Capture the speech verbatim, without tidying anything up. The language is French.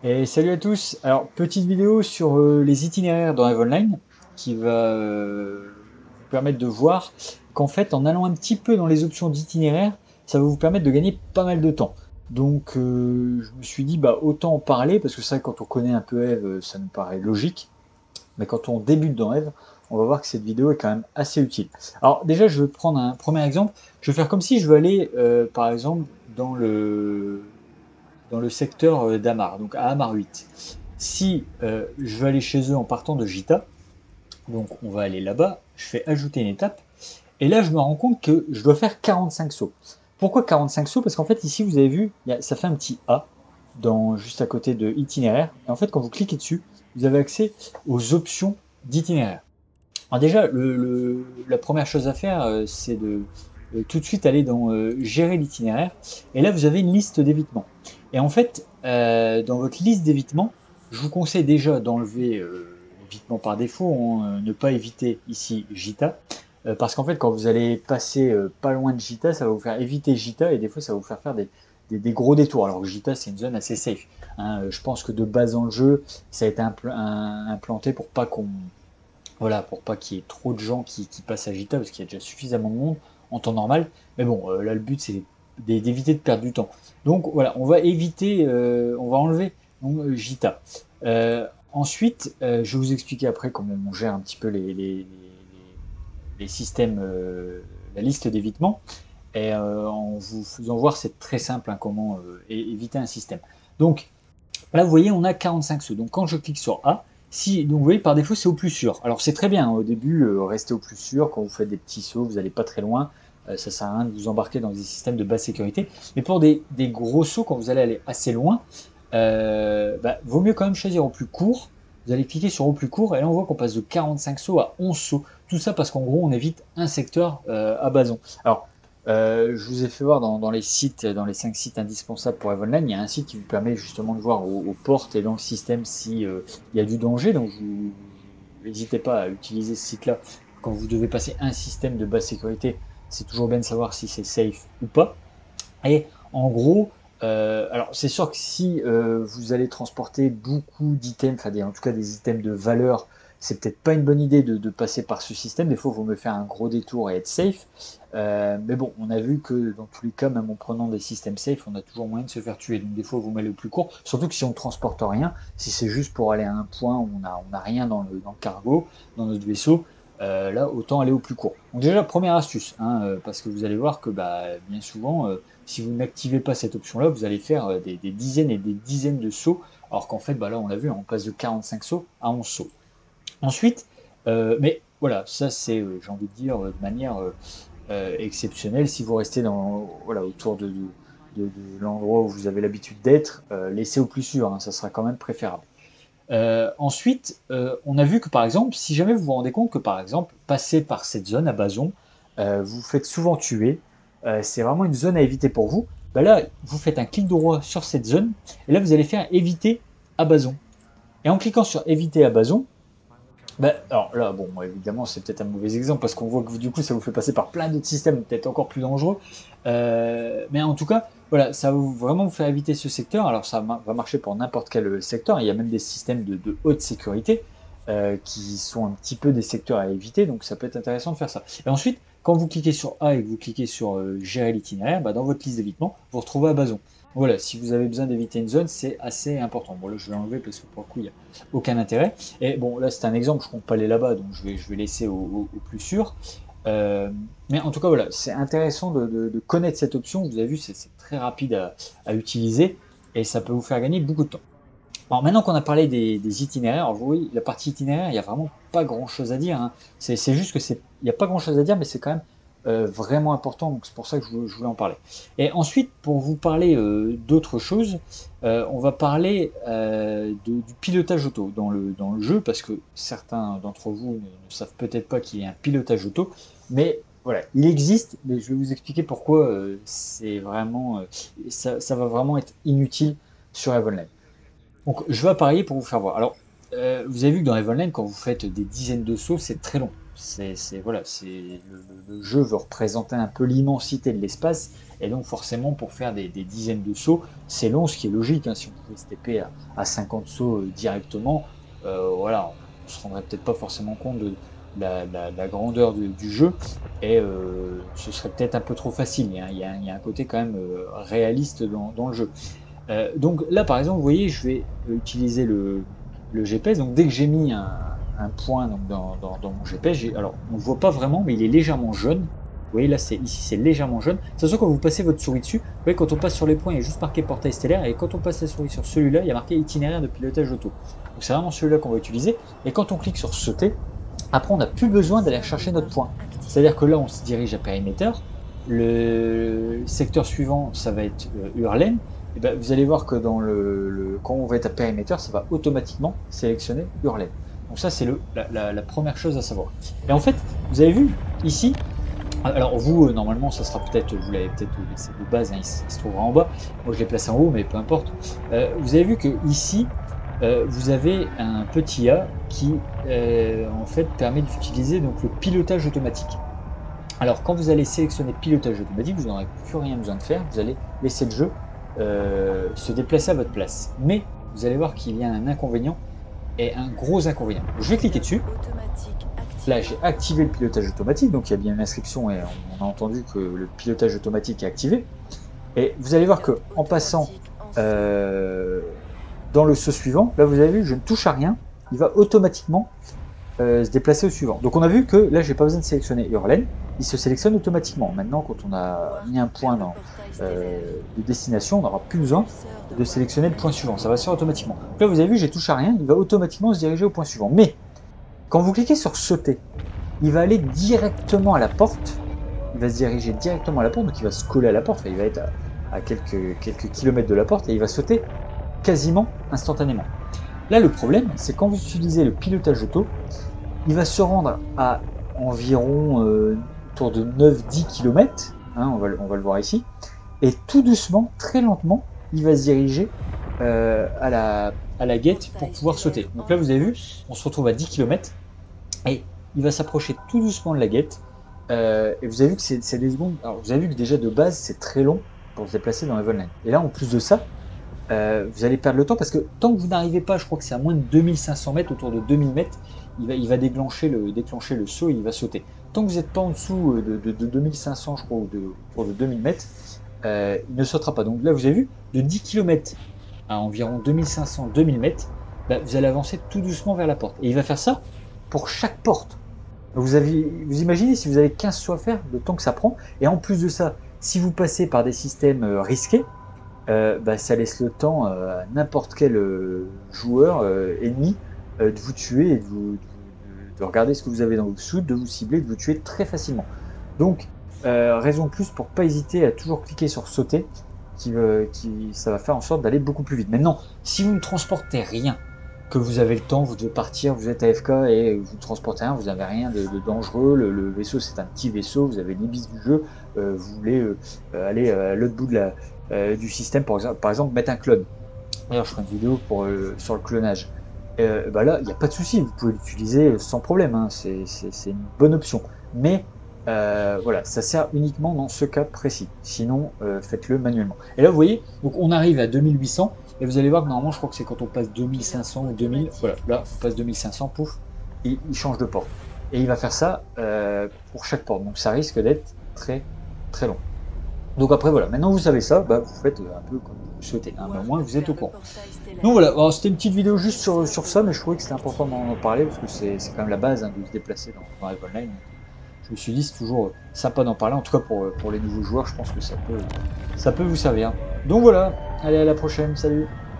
Et salut à tous. Alors, petite vidéo sur euh, les itinéraires dans Eve Online qui va euh, vous permettre de voir qu'en fait, en allant un petit peu dans les options d'itinéraire, ça va vous permettre de gagner pas mal de temps. Donc, euh, je me suis dit, bah, autant en parler parce que ça, quand on connaît un peu Eve, euh, ça nous paraît logique. Mais quand on débute dans Eve, on va voir que cette vidéo est quand même assez utile. Alors, déjà, je vais prendre un premier exemple. Je vais faire comme si je veux aller, euh, par exemple, dans le dans le secteur euh, d'Amar, donc à Amar huit. Si euh, je veux aller chez eux en partant de Gita, donc on va aller là-bas, je fais ajouter une étape, et là je me rends compte que je dois faire quarante-cinq sauts. Pourquoi quarante-cinq sauts? Parce qu'en fait ici vous avez vu, ça fait un petit A dans, juste à côté de itinéraire, et en fait quand vous cliquez dessus, vous avez accès aux options d'itinéraire. Alors déjà, le, le, la première chose à faire, euh, c'est de euh, tout de suite aller dans euh, gérer l'itinéraire. Et là, vous avez une liste d'évitements. Et en fait, euh, dans votre liste d'évitements, je vous conseille déjà d'enlever euh, l'évitement par défaut, hein, euh, ne pas éviter ici Gita. Euh, parce qu'en fait, quand vous allez passer euh, pas loin de Gita, ça va vous faire éviter Gita et des fois, ça va vous faire faire des, des, des gros détours. Alors que Gita, c'est une zone assez safe. Hein. Je pense que de base dans le jeu, ça a été impl un, implanté pour pas qu'on voilà, pour pas qu'il y ait trop de gens qui, qui passent à Gita, parce qu'il y a déjà suffisamment de monde en temps normal. Mais bon, euh, là, le but, c'est d'éviter de perdre du temps. Donc voilà, on va éviter, euh, on va enlever donc, euh, Gita. Euh, ensuite, euh, je vais vous expliquer après comment on gère un petit peu les, les, les, les systèmes, euh, la liste d'évitement. Et euh, en vous faisant voir, c'est très simple hein, comment euh, éviter un système. Donc, là, vous voyez, on a quarante-cinq sauts. Donc, quand je clique sur A, si, donc vous voyez, par défaut, c'est au plus sûr. Alors, c'est très bien, hein, au début, euh, restez au plus sûr. Quand vous faites des petits sauts, vous n'allez pas très loin. Euh, ça sert à rien de vous embarquer dans des systèmes de basse sécurité. Mais pour des, des gros sauts, quand vous allez aller assez loin, euh, bah, vaut mieux quand même choisir au plus court. Vous allez cliquer sur au plus court et là on voit qu'on passe de quarante-cinq sauts à onze sauts. Tout ça parce qu'en gros on évite un secteur euh, à Bazon. Alors euh, je vous ai fait voir dans, dans les sites, dans les cinq sites indispensables pour Eve Online, il y a un site qui vous permet justement de voir aux, aux portes et dans le système si euh, il y a du danger. Donc vous n'hésitez pas à utiliser ce site-là quand vous devez passer un système de basse sécurité. C'est toujours bien de savoir si c'est safe ou pas. Et en gros, euh, alors c'est sûr que si euh, vous allez transporter beaucoup d'items, enfin en tout cas des items de valeur, c'est peut-être pas une bonne idée de, de passer par ce système. Des fois, il vaut mieux faire un gros détour et être safe. Euh, mais bon, on a vu que dans tous les cas, même en prenant des systèmes safe, on a toujours moyen de se faire tuer. Donc des fois, vous mettez au plus court. Surtout que si on ne transporte rien, si c'est juste pour aller à un point où on n'a on a rien dans le, dans le cargo, dans notre vaisseau, euh, là, autant aller au plus court. Donc déjà, première astuce, hein, euh, parce que vous allez voir que bah, bien souvent, euh, si vous n'activez pas cette option-là, vous allez faire euh, des, des dizaines et des dizaines de sauts, alors qu'en fait, bah, là, on l'a vu, on passe de quarante-cinq sauts à onze sauts. Ensuite, euh, mais voilà, ça c'est, euh, j'ai envie de dire, euh, de manière euh, euh, exceptionnelle. Si vous restez dans, voilà, autour de, de, de- de l'endroit où vous avez l'habitude d'être, euh, laissez au plus sûr, hein, ça sera quand même préférable. Euh, ensuite, euh, on a vu que par exemple, si jamais vous vous rendez compte que par exemple, passer par cette zone à Bazon, euh, vous vous faites souvent tuer, euh, c'est vraiment une zone à éviter pour vous, bah là, vous faites un clic droit sur cette zone, et là, vous allez faire éviter à Bazon. Et en cliquant sur éviter à Bazon, bah, alors là, bon, évidemment, c'est peut-être un mauvais exemple parce qu'on voit que du coup, ça vous fait passer par plein d'autres systèmes, peut-être encore plus dangereux. Euh, mais en tout cas, voilà, ça va vous- vraiment vous faire éviter ce secteur. Alors, ça ma- va marcher pour n'importe quel euh, secteur. Il y a même des systèmes de, de haute sécurité euh, qui sont un petit peu des secteurs à éviter. Donc, ça peut être intéressant de faire ça. Et ensuite, quand vous cliquez sur A et que vous cliquez sur euh, gérer l'itinéraire, bah, dans votre liste d'évitement, vous retrouvez à Bazon. Voilà, si vous avez besoin d'éviter une zone, c'est assez important. Bon, là, je vais enlever parce que pour le coup, il n'y a aucun intérêt. Et bon, là, c'est un exemple, je compte pas aller là-bas, donc je vais, je vais laisser au, au- au plus sûr. Euh, mais en tout cas, voilà, c'est intéressant de, de- de connaître cette option. Vous avez vu, c'est c'est très rapide à, à utiliser et ça peut vous faire gagner beaucoup de temps. Alors maintenant qu'on a parlé des, des itinéraires, alors vous voyez, la partie itinéraire, il n'y a vraiment pas grand-chose à dire. Hein. C'est c'est juste que c'est, il n'y a pas grand-chose à dire, mais c'est quand même euh, vraiment important. Donc c'est pour ça que je, vou- je voulais en parler. Et ensuite, pour vous parler euh, d'autre chose, euh, on va parler euh, de- du pilotage auto dans le, dans le jeu, parce que certains d'entre vous ne, ne savent peut-être pas qu'il y a un pilotage auto, mais voilà, il existe, mais je vais vous expliquer pourquoi euh, c'est vraiment, euh, ça, ça va vraiment être inutile sur Eve Online. Donc, je vais apparaître pour vous faire voir. Alors, euh, vous avez vu que dans Eve Online, quand vous faites des dizaines de sauts, c'est très long. c'est voilà, c'est le, le, jeu veut représenter un peu l'immensité de l'espace, et donc forcément pour faire des, des dizaines de sauts, c'est long, ce qui est logique. Hein, si on pouvait se taper à, à cinquante sauts euh, directement, euh, voilà, on se rendrait peut-être pas forcément compte de la, la, la grandeur de, du jeu, et euh, ce serait peut-être un peu trop facile. Il y a, il y a, il y a un côté quand même euh, réaliste dans, dans le jeu. Euh, donc là, par exemple, vous voyez, je vais utiliser le, le G P S. Donc dès que j'ai mis un, un point donc, dans, dans, dans mon G P S, alors on ne le voit pas vraiment, mais il est légèrement jaune. Vous voyez là, c'est ici, c'est légèrement jaune. De toute façon, quand vous passez votre souris dessus, vous voyez, quand on passe sur les points, il y a juste marqué portail stellaire, et quand on passe la souris sur celui-là, il y a marqué itinéraire de pilotage auto. Donc c'est vraiment celui-là qu'on va utiliser. Et quand on clique sur sauter, après on n'a plus besoin d'aller chercher notre point. C'est-à-dire que là, on se dirige à périmètre. Le secteur suivant, ça va être euh, Hurlen. Et ben, vous allez voir que dans le, le, quand on va être à périmètre, ça va automatiquement sélectionner Hurlen. Donc ça, c'est la, la, la première chose à savoir. Et en fait, vous avez vu ici, alors vous, euh, normalement, ça sera peut-être, vous l'avez peut-être laissé de base, hein, il, il se trouvera en bas. Moi, je l'ai placé en haut, mais peu importe. Euh, vous avez vu que ici, euh, vous avez un petit A qui, euh, en fait, permet d'utiliser donc le pilotage automatique. Alors, quand vous allez sélectionner pilotage automatique, vous n'aurez plus rien besoin de faire. Vous allez laisser le jeu Euh, se déplacer à votre place. Mais vous allez voir qu'il y a un inconvénient, et un gros inconvénient. Je vais cliquer dessus. Là, j'ai activé le pilotage automatique, donc il y a bien une inscription et on a entendu que le pilotage automatique est activé. Et vous allez voir que en passant euh, dans le saut suivant, là vous avez vu, je ne touche à rien, il va automatiquement euh, se déplacer au suivant. Donc on a vu que là, j'ai pas besoin de sélectionner Hurlen, il se sélectionne automatiquement. Maintenant, quand on a mis un point dans, euh, de destination, on n'aura plus besoin de sélectionner le point suivant, ça va se faire automatiquement. Donc là, vous avez vu, j'ai touché à rien, il va automatiquement se diriger au point suivant. Mais quand vous cliquez sur sauter, il va aller directement à la porte, il va se diriger directement à la porte, donc il va se coller à la porte, enfin, il va être à, à quelques, quelques kilomètres de la porte, et il va sauter quasiment instantanément. Là, le problème, c'est quand vous utilisez le pilotage auto, il va se rendre à environ euh, autour de neuf à dix kilomètres, hein, on, va, on va le voir ici, et tout doucement, très lentement, il va se diriger euh, à, la, à la guette pour pouvoir sauter. Donc là, vous avez vu, on se retrouve à dix kilomètres, et il va s'approcher tout doucement de la guette, euh, et vous avez vu que c'est des secondes, alors vous avez vu que déjà de base, c'est très long pour se déplacer dans Heaven Line. Et là, en plus de ça, euh, vous allez perdre le temps, parce que tant que vous n'arrivez pas, je crois que c'est à moins de deux mille cinq cents mètres, autour de deux mille mètres, il va, il va déclencher, le, déclencher le saut et il va sauter. Tant que vous n'êtes pas en dessous de, de, de deux mille cinq cents, je crois, ou de, autour de deux mille mètres, euh, il ne sautera pas. Donc là, vous avez vu, de dix kilomètres à environ deux mille cinq cents à deux mille mètres, bah, vous allez avancer tout doucement vers la porte. Et il va faire ça pour chaque porte. Vous, avez, vous imaginez si vous avez quinze sauts à faire, le temps que ça prend. Et en plus de ça, si vous passez par des systèmes risqués, euh, bah, ça laisse le temps euh, à n'importe quel euh, joueur euh, ennemi euh, de vous tuer et de, vous, de, de regarder ce que vous avez dans vos sous, de vous cibler, de vous tuer très facilement. Donc, euh, raison de plus pour pas hésiter à toujours cliquer sur sauter, qui, euh, qui, ça va faire en sorte d'aller beaucoup plus vite. Maintenant, si vous ne transportez rien, que vous avez le temps, vous devez partir, vous êtes à F K et vous transportez rien, vous n'avez rien de, de dangereux, le, le vaisseau c'est un petit vaisseau, vous avez l'ibis du jeu, euh, vous voulez euh, aller à l'autre bout de la, euh, du système, par exemple, par exemple mettre un clone. D'ailleurs, je ferai une vidéo pour, euh, sur le clonage. Euh, bah là, il n'y a pas de souci, vous pouvez l'utiliser sans problème, hein, c'est une bonne option. Mais euh, voilà, ça sert uniquement dans ce cas précis. Sinon, euh, faites-le manuellement. Et là, vous voyez, donc on arrive à deux mille huit cents. Et vous allez voir que normalement, je crois que c'est quand on passe deux mille cinq cents ou deux mille. Voilà, là, on passe deux mille cinq cents, pouf, et il change de porte. Et il va faire ça euh, pour chaque porte. Donc ça risque d'être très très long. Donc après, voilà, maintenant vous savez ça, bah, vous faites un peu comme vous souhaitez. Hein, mais au moins, vous êtes au courant. Donc voilà, c'était une petite vidéo juste sur, sur ça, mais je trouvais que c'était important d'en parler parce que c'est quand même la base, hein, de se déplacer dans, dans Heaven Line. Je me suis dit, c'est toujours sympa d'en parler, en tout cas pour, pour les nouveaux joueurs, je pense que ça peut, ça peut vous servir. Donc voilà, allez, à la prochaine, salut!